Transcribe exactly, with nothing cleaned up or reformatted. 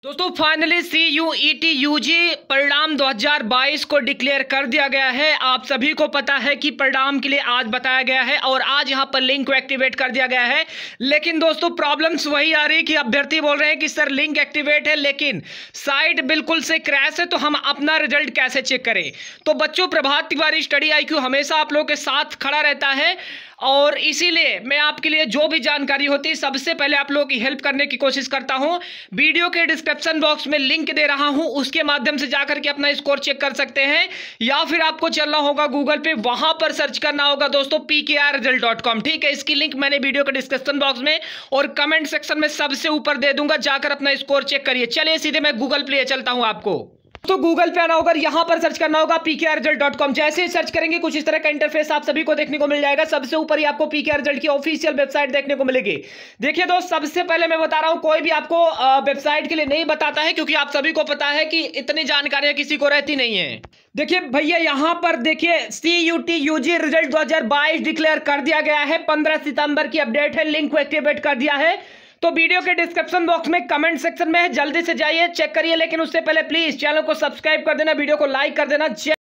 दोस्तों finally C U E T U G परिणाम दो हज़ार बाईस को डिक्लेयर कर दिया गया है। आप सभी को पता है कि परिणाम के लिए आज बताया गया है और आज यहां पर लिंक को एक्टिवेट कर दिया गया है। लेकिन दोस्तों प्रॉब्लम्स वही आ रही कि अभ्यर्थी बोल रहे हैं कि सर लिंक एक्टिवेट है लेकिन साइट बिल्कुल से क्रैश है, तो हम अपना रिजल्ट कैसे चेक करें। तो बच्चों Prabhat Tiwari study I Q हमेशा आप लोगों के साथ खड़ा रहता है और इसीलिए मैं आपके लिए जो भी जानकारी होती है सबसे पहले आप लोगों की हेल्प करने की कोशिश करता हूं। वीडियो के डिस्क्रिप्शन बॉक्स में लिंक दे रहा हूं, उसके माध्यम से जाकर के अपना स्कोर चेक कर सकते हैं, या फिर आपको चलना होगा गूगल पे, वहां पर सर्च करना होगा दोस्तों P K R result dot com. ठीक है, इसकी लिंक मैंने वीडियो के डिस्क्रिप्शन बॉक्स में और कमेंट सेक्शन में सबसे ऊपर दे दूंगा, जाकर अपना स्कोर चेक करिए। चलिए सीधे मैं गूगल पे चलता हूं आपको। तो गूगल पे आना होगा, यहां पर सर्च करना होगा P K R result dot com. जैसे ही सर्च करेंगे कुछ इस तरह का इंटरफेस आप सभी को देखने को मिल जाएगा। सबसे ऊपर ही आपको पी के आर रिजल्ट की ऑफिशियल वेबसाइट देखने को मिलेगी। देखिए दोस्त, सबसे पहले मैं बता रहा हूं, कोई भी आपको वेबसाइट के लिए नहीं बताता है क्योंकि आप सभी को पता है कि इतनी जानकारियां किसी को रहती नहीं है। देखिए भैया, यहां पर देखिए C U T U G result दो हज़ार बाईस डिक्लेयर कर दिया गया है। पंद्रह सितंबर की अपडेट है, लिंक को एक्टिवेट कर दिया है। तो वीडियो के डिस्क्रिप्शन बॉक्स में कमेंट सेक्शन में है, जल्दी से जाइए चेक करिए। लेकिन उससे पहले प्लीज चैनल को सब्सक्राइब कर देना, वीडियो को लाइक कर देना।